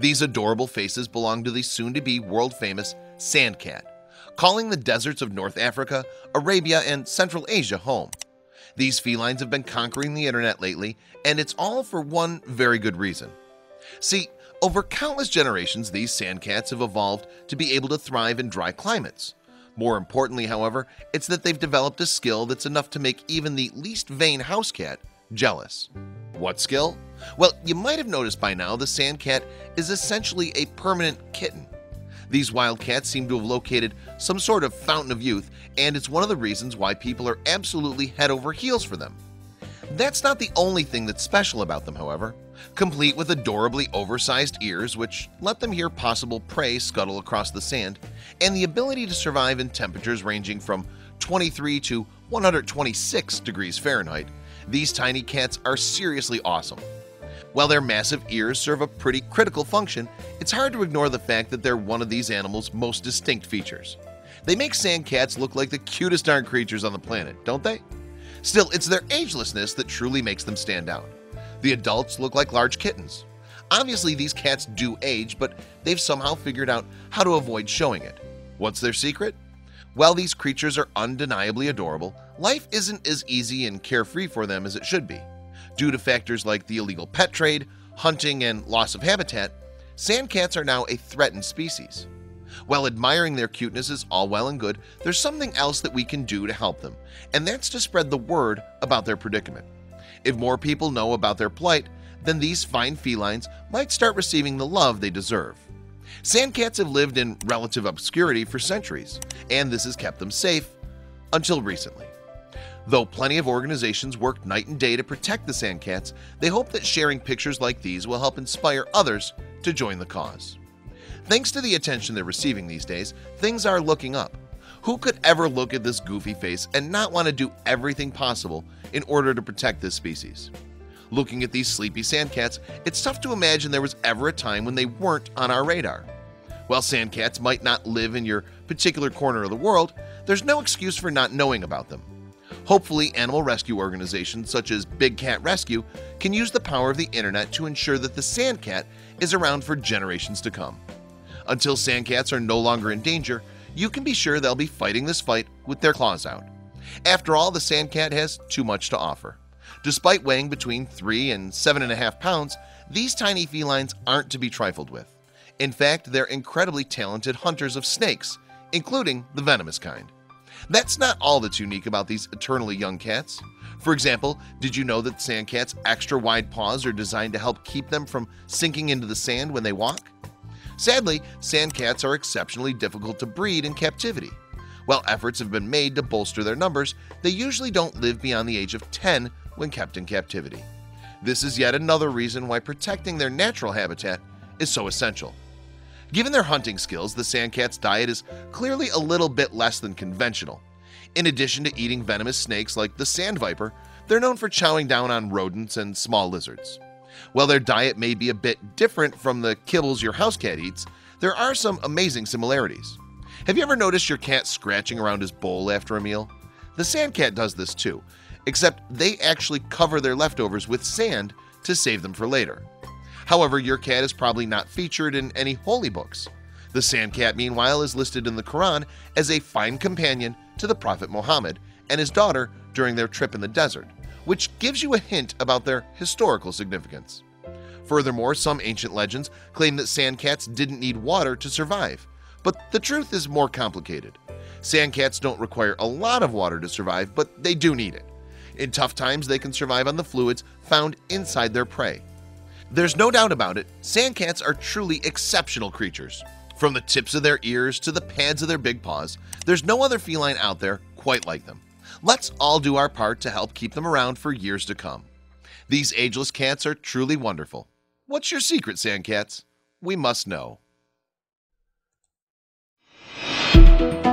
These adorable faces belong to the soon-to-be world-famous sand cat, calling the deserts of North Africa, Arabia, and Central Asia home. These felines have been conquering the internet lately, and it's all for one very good reason. See, over countless generations, these sand cats have evolved to be able to thrive in dry climates. More importantly, however, it's that they've developed a skill that's enough to make even the least vain house cat jealous. What skill? Well, you might have noticed by now the sand cat is essentially a permanent kitten. These wild cats seem to have located some sort of fountain of youth, and it's one of the reasons why people are absolutely head over heels for them. That's not the only thing that's special about them, however. Complete with adorably oversized ears which let them hear possible prey scuttle across the sand, and the ability to survive in temperatures ranging from 23 to 126 degrees Fahrenheit, these tiny cats are seriously awesome. While their massive ears serve a pretty critical function, it's hard to ignore the fact that they're one of these animals' most distinct features. They make sand cats look like the cutest darn creatures on the planet, don't they? Still, it's their agelessness that truly makes them stand out. The adults look like large kittens. Obviously, these cats do age, but they've somehow figured out how to avoid showing it. What's their secret? While these creatures are undeniably adorable, life isn't as easy and carefree for them as it should be. Due to factors like the illegal pet trade, hunting, and loss of habitat, sand cats are now a threatened species. While admiring their cuteness is all well and good, there's something else that we can do to help them, and that's to spread the word about their predicament. If more people know about their plight, then these fine felines might start receiving the love they deserve. Sand cats have lived in relative obscurity for centuries, and this has kept them safe until recently. Though plenty of organizations work night and day to protect the sand cats, they hope that sharing pictures like these will help inspire others to join the cause. Thanks to the attention they're receiving these days, things are looking up. Who could ever look at this goofy face and not want to do everything possible in order to protect this species? Looking at these sleepy sand cats, it's tough to imagine there was ever a time when they weren't on our radar. While sand cats might not live in your particular corner of the world, there's no excuse for not knowing about them. Hopefully, animal rescue organizations such as Big Cat Rescue can use the power of the internet to ensure that the sand cat is around for generations to come. Until sand cats are no longer in danger, you can be sure they'll be fighting this fight with their claws out. After all, the sand cat has too much to offer. Despite weighing between 3 and 7.5 pounds, these tiny felines aren't to be trifled with. In fact, they're incredibly talented hunters of snakes, including the venomous kind. That's not all that's unique about these eternally young cats. For example, did you know that sand cats' extra wide paws are designed to help keep them from sinking into the sand when they walk? Sadly, sand cats are exceptionally difficult to breed in captivity. While efforts have been made to bolster their numbers, they usually don't live beyond the age of 10 when kept in captivity. This is yet another reason why protecting their natural habitat is so essential. Given their hunting skills, the sand cat's diet is clearly a little bit less than conventional. In addition to eating venomous snakes like the sand viper, they're known for chowing down on rodents and small lizards. While their diet may be a bit different from the kibbles your house cat eats, there are some amazing similarities. Have you ever noticed your cat scratching around his bowl after a meal? The sand cat does this too, except they actually cover their leftovers with sand to save them for later. However, your cat is probably not featured in any holy books. The sand cat, meanwhile, is listed in the Quran as a fine companion to the Prophet Muhammad and his daughter during their trip in the desert, which gives you a hint about their historical significance. Furthermore, some ancient legends claim that sand cats didn't need water to survive, but the truth is more complicated. Sand cats don't require a lot of water to survive, but they do need it. In tough times, they can survive on the fluids found inside their prey. There's no doubt about it, sand cats are truly exceptional creatures. From the tips of their ears to the pads of their big paws, there's no other feline out there quite like them. Let's all do our part to help keep them around for years to come. These ageless cats are truly wonderful. What's your secret, sand cats? We must know.